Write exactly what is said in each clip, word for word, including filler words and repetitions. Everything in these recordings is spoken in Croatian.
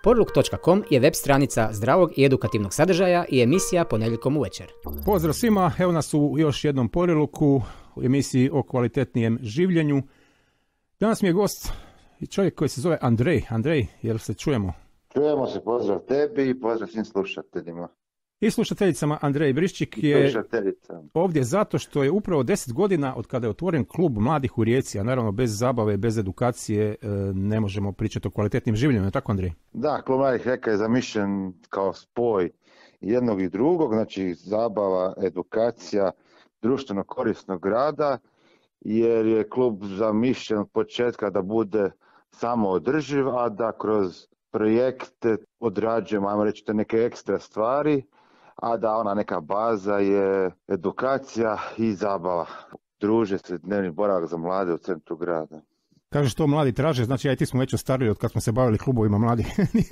Porluk točka com je web stranica zdravog i edukativnog sadržaja i emisija ponedjeljkom uvečer. Pozdrav svima, evo nas u još jednom Porluku, u emisiji o kvalitetnijem življenju. Danas mi je gost čovjek koji se zove Andrej. Andrej, jel se čujemo? Čujemo se, pozdrav tebi i pozdrav svim slušateljima. I slušateljicama. Andrej Briščik je ovdje zato što je upravo deset godina od kada je otvoren klub mladih u Rijeci, a naravno bez zabave, bez edukacije ne možemo pričati o kvalitetnim življenju, je tako Andrej? Da, klub mladih Rijeka je zamišljen kao spoj jednog i drugog, znači zabava, edukacija, društveno korisnog rada, jer je klub zamišljen od početka da bude samo održiv, a da kroz projekte odrađujemo, ajmo reći, te neke ekstra stvari, a da ona neka baza je edukacija i zabava. Druže se, dnevni boravak za mlade u centru grada. Kažeš to mladi traže, znači ja i ti smo već ostarili od kad smo se bavili klubovima mladih.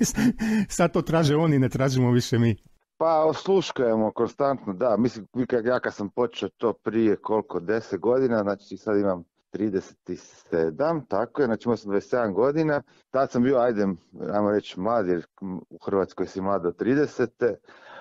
Sad to traže oni, ne tražimo više mi. Pa osluškujemo konstantno, da. Mislim, ja kad sam počeo to prije koliko, deset godina, znači sad imam trideset sedam, tako je, znači imao sam dvadeset sedam godina. Tad sam bio, ajde, ajmo reći mlad, jer u Hrvatskoj si mlad do tridesete.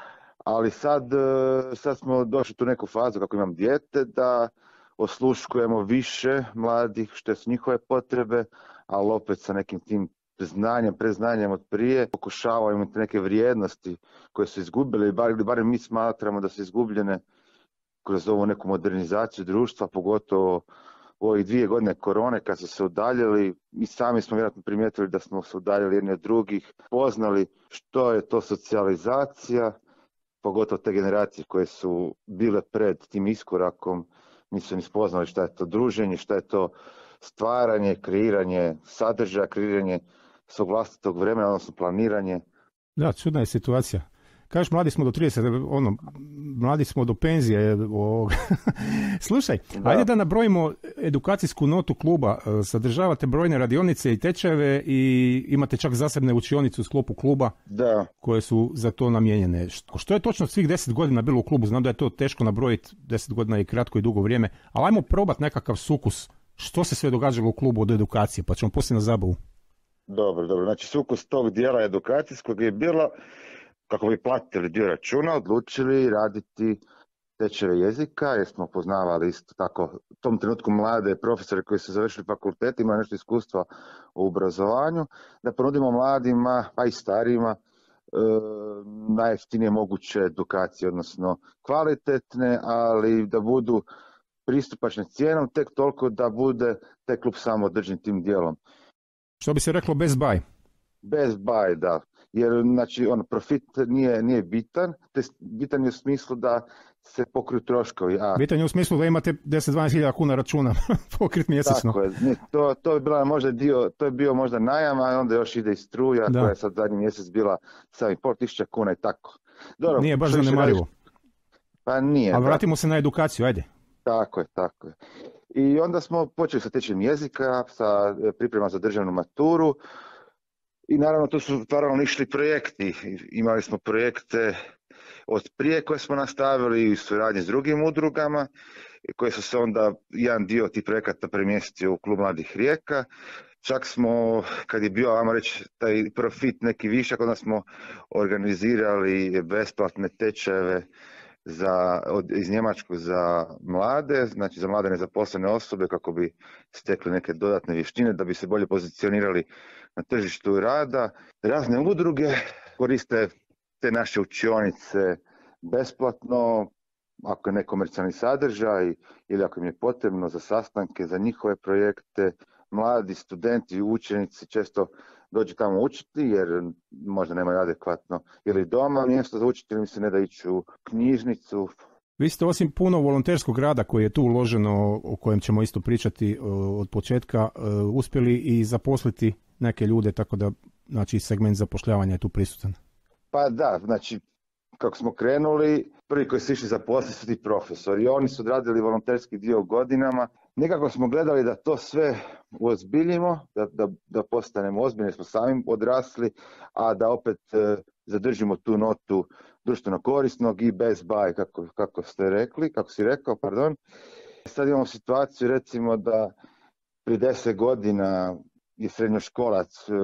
Ali sad, sad smo došli tu neku fazu kako imam dijete da osluškujemo više mladih, što su njihove potrebe, ali opet sa nekim tim znanjem, preznanjem od prije, pokušavamo imati neke vrijednosti koje su izgubile, ili barem mi smatramo da su izgubljene kroz ovu neku modernizaciju društva, pogotovo u ovih dvije godine korone kad su se udaljili. Mi sami smo vjerojatno primijetili da smo se udaljili jedni od drugih, poznali što je to socijalizacija, pogotovo te generacije koje su bile pred tim iskorakom, nisu ni spoznali šta je to druženje, šta je to stvaranje, kreiranje sadržaja, kreiranje svog vlastitog vremena, odnosno planiranje. Da, čudna je situacija. Kažeš, mladi smo do trideset, ono, mladi smo do penzije. O... Slušaj, da. Ajde da nabrojimo edukacijsku notu kluba. Sadržavate brojne radionice i tečajeve i imate čak zasebne učionice u sklopu kluba, da, koje su za to namijenjene. Što je točno svih deset godina bilo u klubu? Znam da je to teško nabrojiti, deset godina je kratko i dugo vrijeme, ali ajmo probati nekakav sukus. Što se sve događalo u klubu od edukacije, pa ćemo poslije na zabavu. Dobro, dobro. Znači sukus tog dijela edukacijskog je bilo kako bi platili dio računa, odlučili raditi tečajeve jezika, jer smo poznavali isto tako u tom trenutku mlade profesore koji su završili fakultet, imaju nešto iskustva u obrazovanju, da ponudimo mladima, pa i starijima, e, najjeftinije moguće edukacije, odnosno kvalitetne, ali da budu pristupačne cijenom, tek toliko da bude taj klub samo održan tim dijelom. Što bi se reklo bez baj? Bez baj, da. Jer znači, on, profit nije, nije bitan, te bitan je u smislu da se pokriju troškovi. A... Bitan je u smislu da imate deset do dvanaest hiljada kuna računa pokrit mjesečno. Tako je, to, to, je bila možda dio, to je bio možda najam, a onda još ide i struja, da, koja je sad zadnji mjesec bila sedam i pol tisuća kuna i tako. Dobro, nije baš zanemarivo. Pa nije. Ali vratimo se na edukaciju, ajde. Tako je, tako je. I onda smo počeli sa tečajem jezika, sa pripremama za državnu maturu. I naravno tu su paralelno išli projekti. Imali smo projekte od prije koje smo nastavili u suradnji s drugim udrugama, koje su se onda jedan dio tih projekata premjestio u klub mladih Rijeka. Čak smo, kad je bio, ajmo reći, taj profit neki višak, onda smo organizirali besplatne tečajeve za, od, iz Njemačkog za mlade, znači za mlade nezaposlene osobe kako bi stekli neke dodatne vještine, da bi se bolje pozicionirali na tržištu rada. Razne udruge koriste te naše učionice besplatno, ako je nekomercijalni sadržaj ili ako im je potrebno za sastanke, za njihove projekte. Mladi studenti i učenici često dođu tamo učiti jer možda nemaju adekvatno ili doma mjesto za učiti ili mi se ne da ići u knjižnicu. Vi ste osim puno volonterskog rada koji je tu uloženo, o kojem ćemo isto pričati od početka, uspjeli i zaposliti neke ljude, tako da znači segment zapošljavanja je tu prisutan. Pa da, znači kako smo krenuli, prvi koji su išli zaposliti su ti profesori. Oni su odradili volonterski dio godinama. Nekako smo gledali da to sve uozbiljimo, da, da, da postanemo ozbiljni, smo sami odrasli, a da opet e, zadržimo tu notu društveno korisnog i bez baj, kako, kako ste rekli, kako si rekao, pardon. Sad imamo situaciju recimo da prije deset godina je srednjoškolac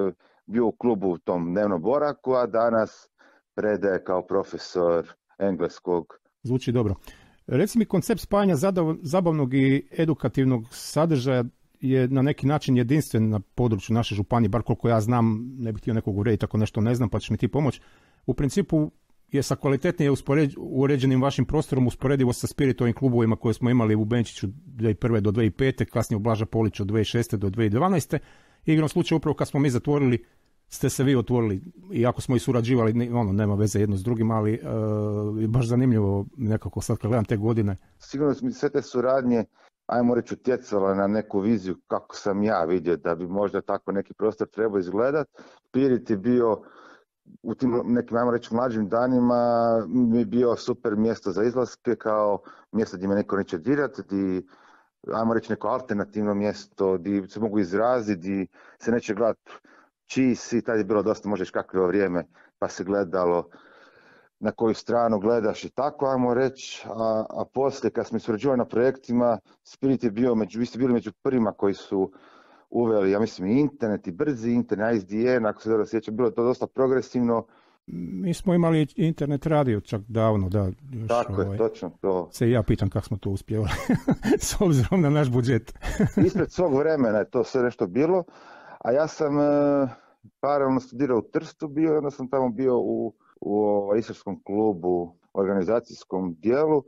bio u klubu u tom dnevnom boravku, a danas predaje kao profesor engleskog. Zvuči dobro. Reci mi, koncept spajanja zabavnog i edukativnog sadržaja je na neki način jedinstven na području naše županije, bar koliko ja znam, ne bih htio nekog urediti ako nešto ne znam, pa ćeš mi ti pomoći. U principu je sa kvalitetnije uređenim vašim prostorom usporedivo sa spiritovim klubovima koje smo imali u Benčiću dvije tisuće prve do dvije tisuće pete, kasnije u Blaža Polića od dvije tisuće šeste do dvije tisuće dvanaeste. Igrom slučaja upravo kad smo mi zatvorili, ste se vi otvorili, iako smo i surađivali, ono, nema veze jedno s drugim, ali uh, baš zanimljivo nekako sad kad gledam te godine. Sigurno mi sve te suradnje, ajmo reći, utjecala na neku viziju kako sam ja vidio da bi možda tako neki prostor trebao izgledati. Spirit je bio u tim nekim, ajmo reći, mlađim danima mi je bio super mjesto za izlaske, kao mjesto gdje me neko neće dirati, gdje, ajmo reći, neko alternativno mjesto gdje se mogu izraziti, gdje se neće gledati čiji si, tad je bilo dosta možda kakvo vrijeme, pa se gledalo na koju stranu gledaš i tako, ajmo reći, a, a poslije kad smo surađivali na projektima, Spirit je bio, među, vi ste bili među prvima koji su uveli, ja mislim, i internet, i brzi internet, I S D N, ako se dobro sjećam, bilo je to dosta progresivno. Mi smo imali internet radio čak davno, da. Još, tako ovaj, je, točno to. Se i ja pitam kako smo to uspjevali, s obzirom na naš budžet. Ispred svog vremena je to sve nešto bilo, a ja sam e, paralelno studirao u Trstu bio, onda sam tamo bio u, u Istarskom klubu, organizacijskom dijelu,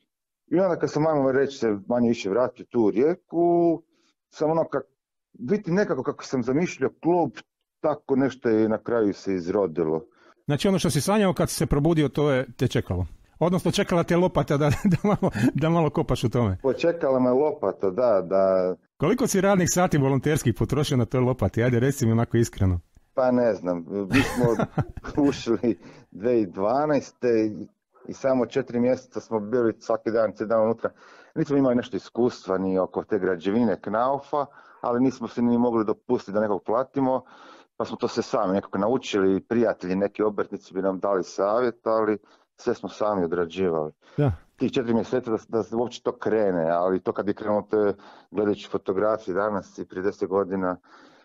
i onda kad sam, ajmo reći, se manje više vratio tu u Rijeku, sam ono kak, biti nekako kako sam zamišljao klub, tako nešto je na kraju se izrodilo. Znači ono što si sanjao kad si se probudio, to je te čekalo? Odnosno čekala te lopata da, da, malo, da malo kopaš u tome? Počekala me lopata, da, da. Koliko si radnih sati volonterskih potrošio na toj lopati? Ajde, reci mi onako iskreno. Pa ne znam, mi smo ušli dvije tisuće dvanaeste i samo četiri mjeseca smo bili svaki dan, cijeli dan unutra. Nismo imali nešto iskustva ni oko te građevine Knaufa, ali nismo se ni mogli dopustiti da nekog platimo, pa smo to se sami nekako naučili, prijatelji, neki obrtnici bi nam dali savjet, ali sve smo sami odrađivali. Da. Tih četiri mjeseca da, da se uopće to krene, ali to kad je krenuo te gledajući fotografije danas i prije deset godina,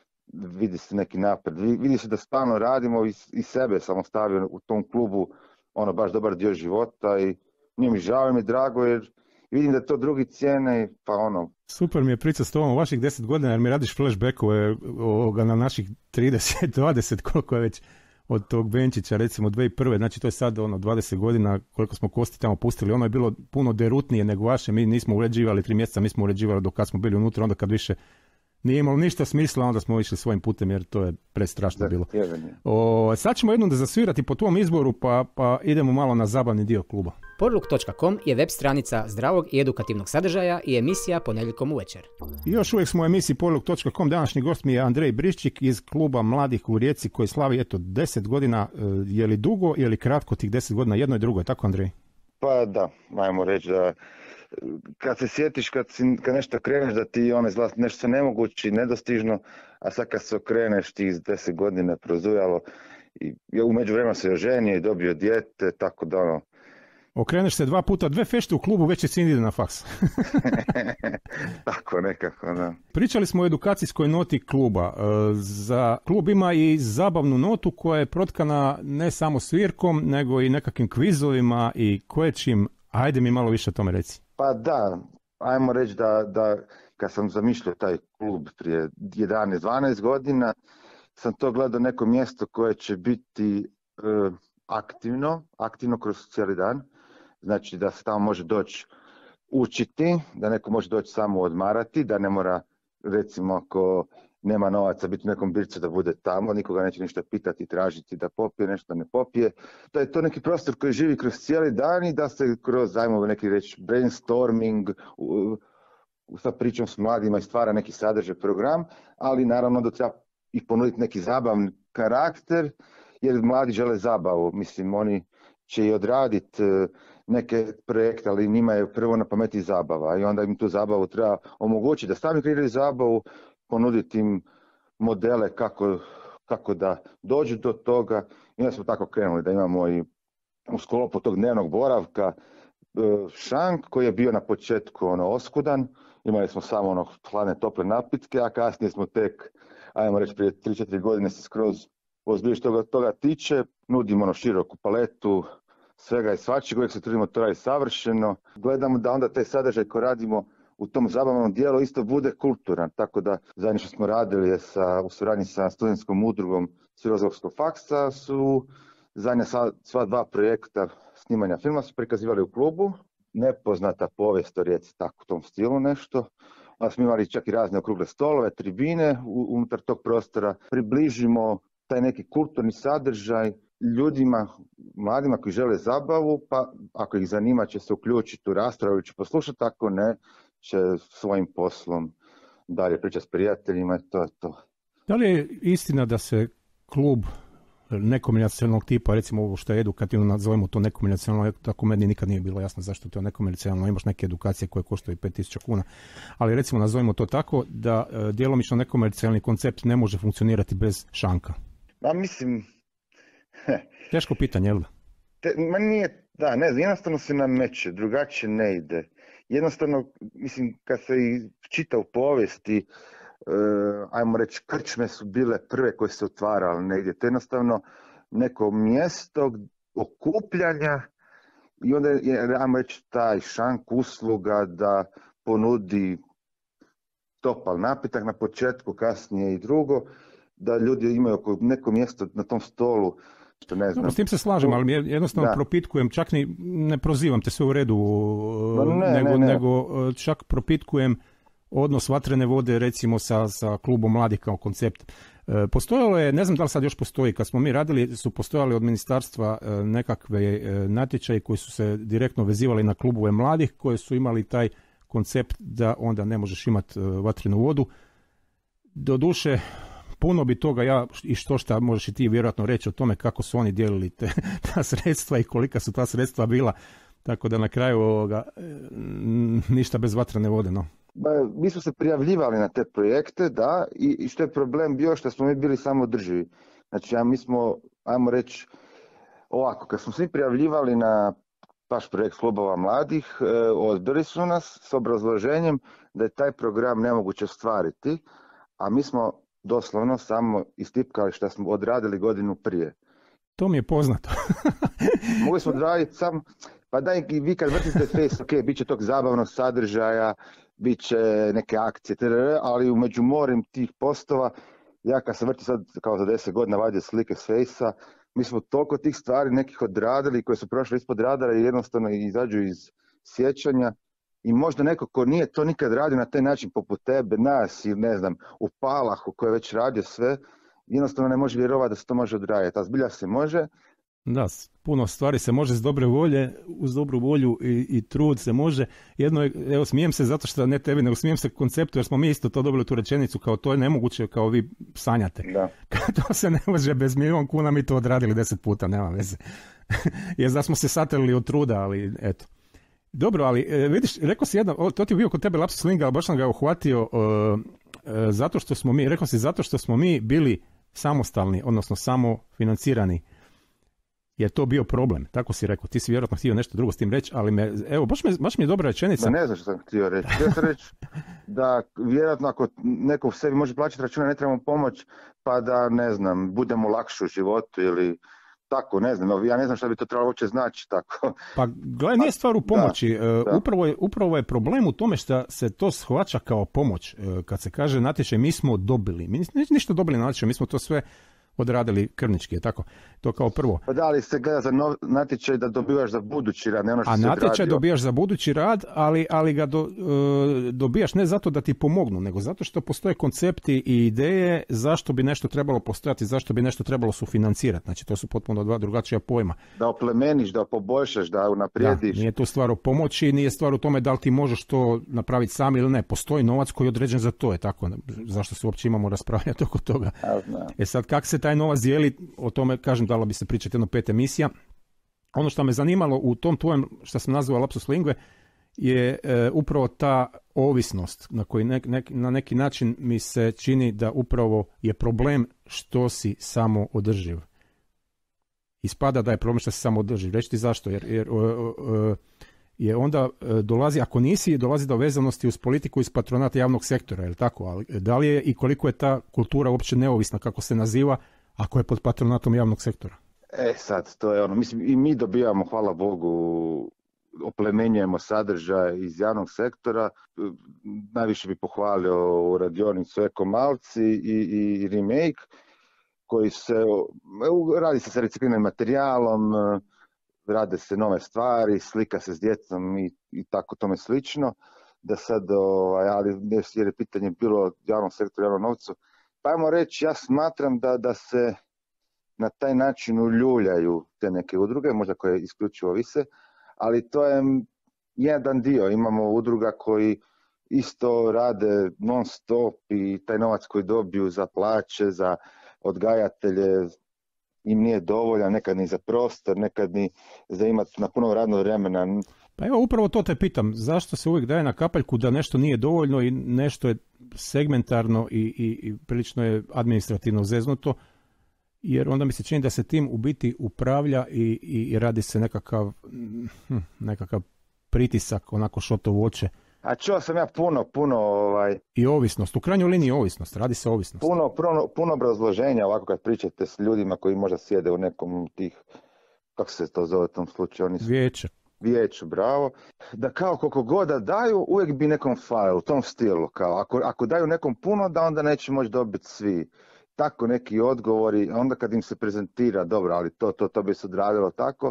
vidi se neki napred, vidi se da stalno radimo i, i sebe samo stavio u tom klubu, ono baš dobar dio života i nije mi žao, mi drago jer vidim da to drugi cijene, pa ono. Super mi je priča s tobom u vaših deset godina jer mi radiš flashbackove ovoga na naših trideset, dvadeset, koliko je već od tog Benčića, recimo dvije tisuće prve, znači to je sad ono dvadeset godina koliko smo kosti tamo pustili, ono je bilo puno derutnije nego vaše, mi nismo uređivali tri mjeseca, mi smo uređivali dok kad smo bili unutra, onda kad više nije imalo ništa smisla, onda smo išli svojim putem jer to je prestrašno da, bilo. O, sad ćemo jednom da zasvirati po tvom izboru pa, pa idemo malo na zabavni dio kluba. Porluk točka com je web stranica zdravog i edukativnog sadržaja i emisija ponedjeljkom uvečer. I još uvijek smo u emisiji Porluk točka com. Današnji gost mi je Andrej Briščik iz kluba mladih u Rijeci koji slavi eto deset godina. Je li dugo, je li kratko tih deset godina? Jedno i drugo, je tako Andrej? Pa da, ajmo reći da kad se sjetiš, kad, si, kad nešto kreneš da ti ono izgleda nešto se nemoguće, nedostižno, a sad kad se okreneš ti iz deset godina prozujalo i u međuvremenu se oženio i dobio dijete, tako da ono. Okreneš se dva puta, dve fešte u klubu, već je sin ide na faks. Tako nekako, da. Pričali smo o edukacijskoj noti kluba. Za klub ima i zabavnu notu koja je protkana ne samo svirkom, nego i nekakvim kvizovima i koječim. Ajde mi malo više o tome reci. Pa da, ajmo reći da, da kad sam zamišljao taj klub prije jedanaest dvanaest godina, sam to gledao neko mjesto koje će biti e, aktivno, aktivno kroz cijeli dan. Znači da se tamo može doći učiti, da neko može doći samo odmarati, da ne mora, recimo ako nema novaca biti u nekom bircu da bude tamo, nikoga neće ništa pitati, tražiti da popije nešto, ne popije. Da je to neki prostor koji živi kroz cijeli dan i da se kroz, ajmo neki reći, brainstorming, u, u, sa pričom s mladima i stvara neki sadržaj program, ali naravno da treba i ponuditi neki zabavni karakter, jer mladi žele zabavu. Mislim, oni će i odraditi neke projekte, ali njima je prvo na pameti zabava i onda im tu zabavu treba omogućiti da sami kreiraju zabavu, ponuditi im modele kako, kako da dođu do toga. I onda smo tako krenuli da imamo i u sklopu tog dnevnog boravka šank koji je bio na početku ono oskudan. Imali smo samo ono hladne tople napitke, a kasnije smo tek, ajmo reći prije tri četiri godine se skroz ozbiljno što toga, toga tiče. Nudimo ono široku paletu svega i svačega, uvijek se trudimo to raditi savršeno. Gledamo da onda taj sadržaj koji radimo u tom zabavnom dijelu isto bude kulturan. Tako da zadnje što smo radili je sa, u suradnji sa studentskom udrugom Filozofskog faksa su zadnja sva, sva dva projekta snimanja filma su prikazivali u klubu. Nepoznata povijest o Rijeci, tako u tom stilu nešto. Onda smo imali čak i razne okrugle stolove, tribine unutar tog prostora. Približimo taj neki kulturni sadržaj ljudima, mladima koji žele zabavu, pa ako ih zanima će se uključiti u raspravu ili će poslušati, ako ne, će svojim poslom dalje pričati s prijateljima i to je to. Da li je istina da se klub nekomercijalnog tipa, recimo ovo što je edukativno, nazovemo to nekomercijalno, tako meni nikad nije bilo jasno zašto to je nekomercijalno, imaš neke edukacije koje koštaju pet tisuća kuna, ali recimo nazovemo to tako da e, djelomično nekomercijalni koncept ne može funkcionirati bez šanka. Ma mislim... Teško pitanje, jel da? Te, ma nije, da, ne znam, jednostavno se nameće, drugačije ne ide. Jednostavno, mislim, kad se i čita u povijesti, Uh, ajmo reći, krčme su bile prve koje se otvarale negdje. To je jednostavno neko mjesto okupljanja i onda je, ajmo reći, taj šank usluga da ponudi topal napitak na početku, kasnije i drugo, da ljudi imaju neko mjesto na tom stolu. Što ne znam. No, s tim se slažem, ali jednostavno da. propitkujem, čak ni ne prozivam te sve u redu, ne, nego, ne, ne. nego čak propitkujem odnos vatrene vode recimo sa, sa klubom mladih kao koncept. E, postojalo je, ne znam da li sad još postoji, kad smo mi radili su postojali od ministarstva e, nekakve e, natječaje koji su se direktno vezivali na klubove mladih koji su imali taj koncept da onda ne možeš imati e, vatrenu vodu. Doduše, puno bi toga ja i što šta možeš i ti vjerojatno reći o tome kako su oni dijelili te, ta sredstva i kolika su ta sredstva bila, tako da na kraju ovoga, e, ništa bez vatrene vode, no. Mi smo se prijavljivali na te projekte, da, i, i što je problem bio što smo mi bili samodrživi. Znači, ja, mi smo, ajmo reći, ovako, kad smo svi prijavljivali na baš projekt klubova mladih, eh, odbili su nas s obrazloženjem da je taj program nemoguće ostvariti, a mi smo doslovno samo istipkali što smo odradili godinu prije. To mi je poznato. Mogli smo odraditi sam, pa daj, vi kad vrtite face, ok, bit će tog zabavnog sadržaja, bit će neke akcije, ali umeđu morim tih postova, ja kad sam vrti sad kao za deset godina vadio slike s Fejsa, mi smo toliko tih stvari nekih odradili koje su prošle ispod radara i jednostavno izađu iz sjećanja i možda neko ko nije to nikad radio na taj način poput tebe, nas ili ne znam, u Palahu koji je već radio sve, jednostavno ne može vjerovati da se to može odraditi, a zbilja se može. Da, puno stvari se može s dobre volje, uz dobru volju i, i trud se može. Jedno je, evo smijem se zato što ne tebi, nego smijem se konceptu jer smo mi isto to dobili tu rečenicu kao to je nemoguće kao vi sanjate. Da. To se ne može bez milijun kuna, mi to odradili deset puta, nema veze. Jer da smo se satrili od truda, ali eto. Dobro, ali e, vidiš, rekao si jedno, o, to ti je bio kod tebe lapsus linga, ali baš sam ga uhvatio e, e, zato što smo mi, rekao si zato što smo mi bili samostalni, odnosno samofinancirani. Je to bio problem, tako si rekao. Ti si vjerojatno htio nešto drugo s tim reći, ali me, evo, baš, me, baš mi je dobra rečenica. Da, ne znam što sam htio reći. Htio sam reći da vjerojatno ako neko u sebi može plaćati račune, ne trebamo pomoć, pa da, ne znam, budemo lakši u životu ili tako, ne znam. Ja ne znam šta bi to trebalo uopće znači tako. Pa gledaj, nije stvar u pomoći. Da, da. Upravo, je, upravo je problem u tome što se to shvaća kao pomoć. Kad se kaže natječaj, mi smo dobili. Mi nismo ništa dobili na natječaj, mi smo to sve odradili krvnički, je tako? To kao prvo. Pa da, ali se gleda za nov, natječaj da dobivaš za budući rad, ne ono što A si natječaj odradio. dobijaš za budući rad, ali, ali ga do, e, dobijaš ne zato da ti pomognu, nego zato što postoje koncepti i ideje zašto bi nešto trebalo postojati, zašto bi nešto trebalo sufinancirati. Znači, to su potpuno dva drugačija pojma. Da oplemeniš, da poboljšaš, da unaprijediš. Da, nije to stvar o pomoći, nije stvar u tome da li ti možeš to napraviti sam ili ne. Postoji novac koji je određen za to, je tako? Zašto se uopće imamo raspravljati oko toga? Ja znam. E sad, kako se taj novac dijeli, o tome, kažem, dalo bi se pričati jedno pet emisija. Ono što me zanimalo u tom tvojem, što sam nazvao lapsus lingue, je e, upravo ta ovisnost na koji nek, nek, na neki način mi se čini da upravo je problem što si samo održiv. Ispada da je problem što si samo održiv. Reći ti zašto? Jer, jer o, o, je onda e, dolazi, ako nisi, dolazi do vezanosti uz politiku iz patronata javnog sektora, je li tako? Ali da li je i koliko je ta kultura uopće neovisna, kako se naziva, ako je pod patronatom javnog sektora? E sad, to je ono, mislim, i mi dobijamo, hvala Bogu, oplemenjujemo sadržaj iz javnog sektora. Najviše bi pohvalio u radionicu Eko Malci i, i Remake, koji se, radi se sa recikliranim materijalom, rade se nove stvari, slika se s djecom i, i tako tome slično. Da sad, ovaj, ali jer je pitanje bilo javnom sektoru, javnom novcu, pa ajmo reći, ja smatram da, da se na taj način uljuljaju te neke udruge, možda koje isključivo vise, ali to je jedan dio. Imamo udruga koji isto rade non stop i taj novac koji dobiju za plaće, za odgajatelje im nije dovoljan, nekad ni za prostor, nekad ni za imati na puno radnog vremena. Pa evo, upravo to te pitam, zašto se uvijek daje na kapaljku da nešto nije dovoljno i nešto je segmentarno i, i, i prilično je administrativno zeznuto, jer onda mi se čini da se tim u biti upravlja i, i, i radi se nekakav, hm, nekakav pritisak, onako šotovo oče. A čuo sam ja puno, puno... Ovaj, I ovisnost, u krajnjoj liniji ovisnost, radi se ovisnost. Puno, puno, puno obrazloženja ovako kad pričate s ljudima koji možda sjede u nekom tih, kako se to zove u tom slučaju? Oni su, Vijeće. Vijeću, bravo. Da kao koliko god da daju, uvijek bi nekom file, u tom stilu. Kao, ako, ako daju nekom puno, da onda neće moći dobiti svi. Tako neki odgovori, onda kad im se prezentira, dobro, ali to, to, to bi se odradilo tako,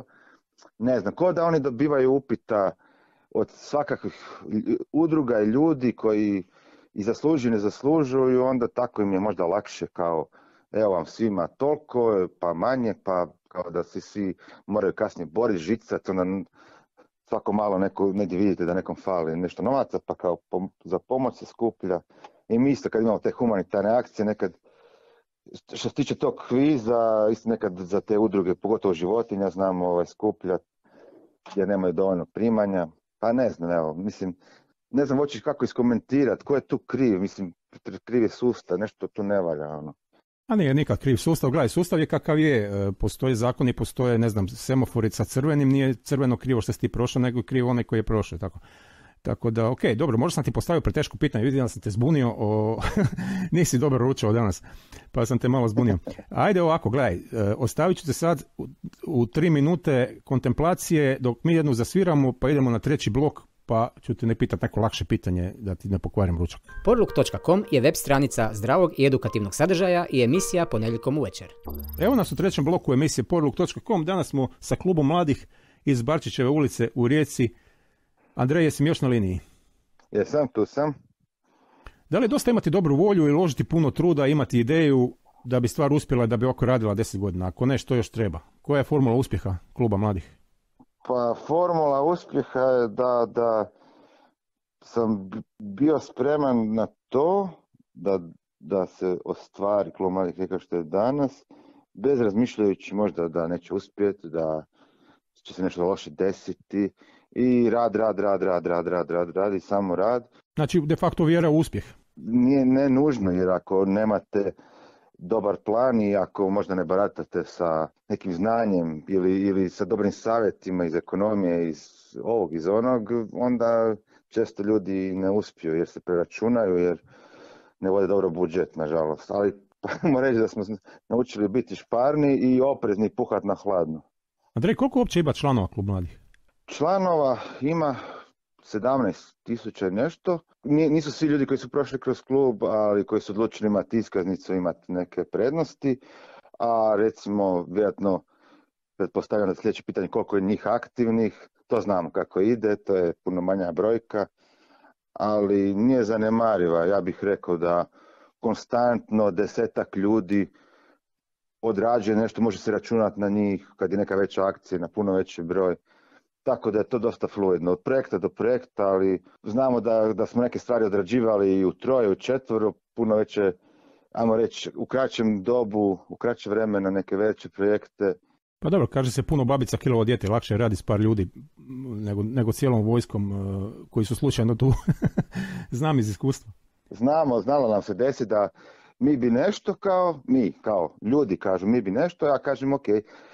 ne znam, ko da oni dobivaju upita od svakakvih udruga i ljudi koji i zaslužuju i ne zaslužuju, onda tako im je možda lakše kao, evo vam svima toliko, pa manje, pa kao da se svi moraju kasnije boriti, žicati, onda svako malo neko, negdje vidite da nekom fali nešto novaca, pa kao pom- za pomoć se skuplja. I mi isto kad imamo te humanitarne akcije, nekad što se tiče tog kviza, isto nekad za te udruge, pogotovo životinja, znamo ovaj, skupljati jer nemaju dovoljno primanja. Pa ne znam, evo, mislim, ne znam hoćeš kako iskomentirati, ko je tu kriv, mislim, kriv je sustav, nešto tu ne valja, ono. A nije nikak kriv sustav, gledaj, sustav je kakav je, postoje zakoni, postoje, ne znam, semafori sa crvenim, nije crveno krivo što si ti prošao, nego je krivo onaj koji je prošao, tako. Tako da, ok, dobro, možda sam ti postavio preteško pitanje, vidim da sam te zbunio, o... nisi dobro ručao danas, pa sam te malo zbunio. Ajde ovako, gledaj, ostavit ću te sad u, u tri minute kontemplacije dok mi jednu zasviramo, pa idemo na treći blok, pa ću te ne pitati neko lakše pitanje da ti ne pokvarim ručak. Porluk točka com je web stranica zdravog i edukativnog sadržaja i emisija ponedjeljkom uvečer. Evo nas u trećem bloku emisije Porluk točka com, danas smo sa klubom mladih iz Barčićeve ulice u Rijeci. Andrej, jesi mi još na liniji? Jesam, tu sam. Da li je dosta imati dobru volju i uložiti puno truda, imati ideju da bi stvar uspjela i da bi oko radila deset godina? Ako ne, što još treba? Koja je formula uspjeha kluba mladih? Pa formula uspjeha je da, da sam bio spreman na to da, da se ostvari klub mladih kao što je danas, bez razmišljajući možda da neće uspjeti, da će se nešto loše desiti. I rad, rad, rad, rad, rad, rad, rad, rad i samo rad. Znači, de facto vjera u uspjeh. Nije ne nužno, jer ako nemate dobar plan i ako možda ne baratate sa nekim znanjem ili, ili sa dobrim savjetima iz ekonomije, iz ovog, iz onog, onda često ljudi ne uspiju jer se preračunaju, jer ne vode dobro budžet, nažalost. Ali moramo reći da smo naučili biti šparni i oprezni, puhat na hladno. Andrej, koliko uopće ima članova klub mladih? Članova ima sedamnaest tisuća nešto. Nisu svi ljudi koji su prošli kroz klub, ali koji su odlučili imati iskaznicu, imati neke prednosti. A recimo, vjerojatno, pretpostavljam da sljedeće pitanje koliko je njih aktivnih, to znamo kako ide, to je puno manja brojka, ali nije zanemariva. Ja bih rekao da konstantno desetak ljudi odrađuje nešto, može se računati na njih kad je neka veća akcija, na puno veći broj. Tako da je to dosta fluidno, od projekta do projekta, ali znamo da, da smo neke stvari odrađivali i u troje, u četvoro, puno veće, ajmo reći, u kraćem dobu, u kraće vremena neke veće projekte. Pa dobro, kaže se puno babica kilovo dijete, lakše radi s par ljudi nego, nego cijelom vojskom koji su slučajno tu. Znam iz iskustva. Znamo, znalo nam se desi da mi bi nešto kao, mi kao ljudi kažu mi bi nešto, ja kažem ok,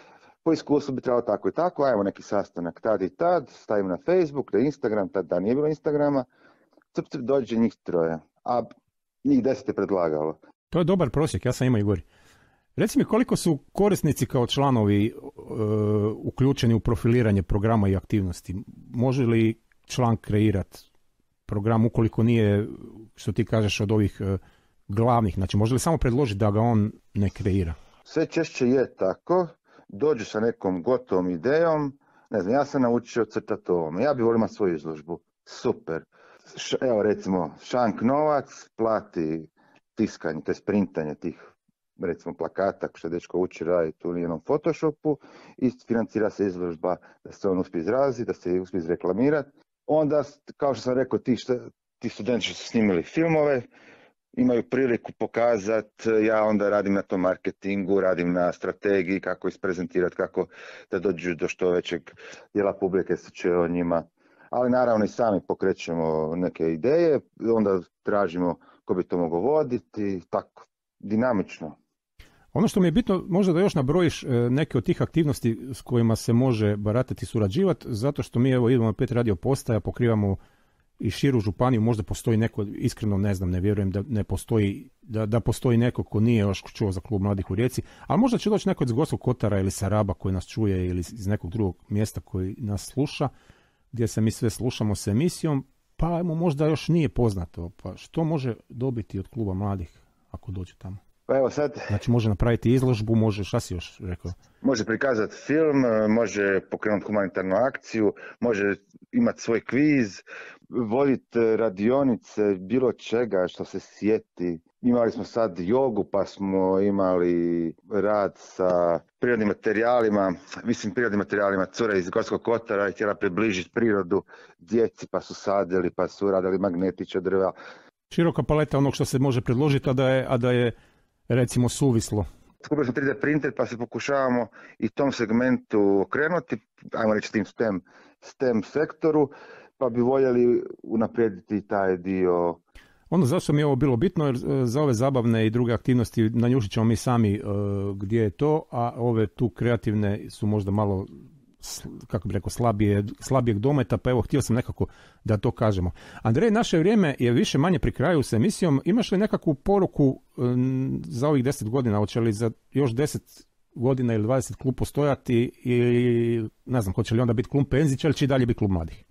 po iskustvu bi trebalo tako i tako, ajmo neki sastanak tad i tad, stavim na Facebook, na Instagram, tad da nije bilo Instagrama, cp, cp, dođe njih troje, a njih deset je predlagalo. To je dobar prosjek, ja sam imao i gori. Reci mi koliko su korisnici kao članovi e, uključeni u profiliranje programa i aktivnosti? Može li član kreirati program ukoliko nije, što ti kažeš, od ovih e, glavnih? Znači, može li samo predložiti da ga on ne kreira? Sve češće je tako, dođu sa nekom gotovom idejom, ne znam, ja sam naučio crtati ovome, ja bih volio imati svoju izložbu, super. Š, evo recimo, Šank novac plati tiskanje, to je sprintanje tih recimo plakata što dečko uči raditi u njenom Photoshopu i financira se izložba da se on uspije izraziti, da se uspije izreklamirati. Onda, kao što sam rekao, ti, šta, ti studenti što su snimili filmove, imaju priliku pokazati, ja onda radim na tom marketingu, radim na strategiji, kako isprezentirati, kako da dođu do što većeg dijela publike se čuje o njima. Ali naravno i sami pokrećemo neke ideje, onda tražimo ko bi to mogao voditi, tako, dinamično. Ono što mi je bitno, možda da još nabrojiš neke od tih aktivnosti s kojima se može baratati i surađivati, zato što mi evo idemo na pet radio postaja, pokrivamo i širu županiju, možda postoji neko, iskreno ne znam, ne vjerujem da ne postoji, da, da postoji neko ko nije još čuo za klub mladih u Rijeci, ali možda će doći neko iz Gorskog Kotara ili sa Raba koji nas čuje ili iz nekog drugog mjesta koji nas sluša, gdje se mi sve slušamo s emisijom, pa mu možda još nije poznato, pa što može dobiti od kluba mladih ako dođe tamo? Pa evo sad, znači može napraviti izložbu, može, šta si još rekao? Može prikazati film, može pokrenuti humanitarnu akciju, može imati svoj kviz, voditi radionice, bilo čega što se sjeti. Imali smo sad jogu, pa smo imali rad sa prirodnim materijalima, mislim prirodnim materijalima, cura iz Gorskog Kotara i htjela približiti prirodu djeci, pa su sadili, pa su radili magnetiće drva. Široka paleta onog što se može predložiti, a da je, a da je recimo suvislo. Skupili smo tri D printer pa se pokušavamo i tom segmentu okrenuti, ajmo reći tim STEM, STEM sektoru, pa bi voljeli unaprijediti taj dio. Ono zašto mi je ovo bilo bitno, jer za ove zabavne i druge aktivnosti nanjušit ćemo mi sami uh, gdje je to, a ove tu kreativne su možda malo, kako bih rekao, slabije, slabijeg dometa, pa evo htio sam nekako da to kažemo. Andrej, naše vrijeme je više manje pri kraju s emisijom. Imaš li nekakvu poruku um, za ovih deset godina? Hoće li za još deset godina ili dvadeset klub postojati i ne znam, hoće li onda biti klub penzića ili će i dalje biti klub mladih?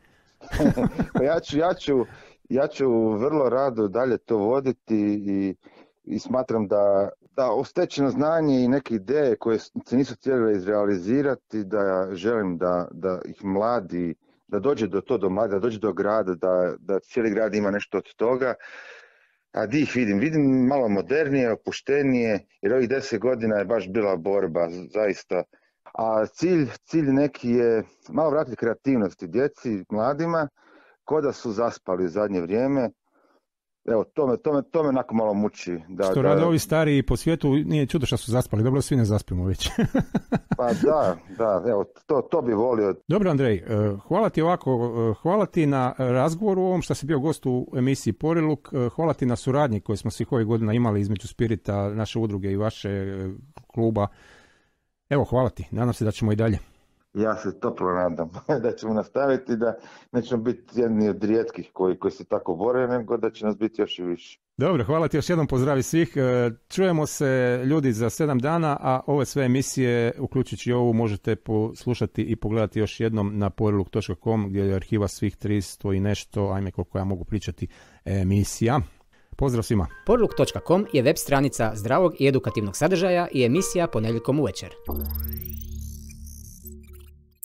Pa ja ću, ja ću, ja ću vrlo rado dalje to voditi i, i smatram da da ostečeno znanje i neke ideje koje se nisu htjeli izrealizirati, da želim da, da ih mladi, da dođe do to do mladi, da dođe do grada, da, da cijeli grad ima nešto od toga. A di ih vidim? Vidim malo modernije, opuštenije, jer ovih deset godina je baš bila borba, zaista. A cilj, cilj neki je malo vratiti kreativnosti djeci, mladima, ko da su zaspali u zadnje vrijeme. Evo, to me, to me, to me onako malo muči. Da, što da, rade ovi stariji po svijetu, nije čudo što su zaspali, dobro svi ne zaspimo već. Pa da, da, evo, to, to bi volio. Dobro, Andrej, hvala ti ovako, hvala ti na razgovoru ovom što si bio gost u emisiji Poriluk, hvala ti na suradnji koju smo svih ovih godina imali između Spirita, naše udruge i vaše kluba. Evo, hvala ti, nadam se da ćemo i dalje. Ja se toplo nadam da ćemo nastaviti, da nećemo biti jedni od rijetkih koji, koji se tako bore, nego da će nas biti još i više. Dobro, hvala ti još jednom, pozdravi svih. Čujemo se ljudi za sedam dana, a ove sve emisije, uključujući i ovu, možete poslušati i pogledati još jednom na poriluk točka com gdje je arhiva svih tristo i nešto, ajme koliko ja mogu pričati, emisija. Pozdrav svima. poriluk točka com je web stranica zdravog i edukativnog sadržaja i emisija ponedjeljkom uvečer.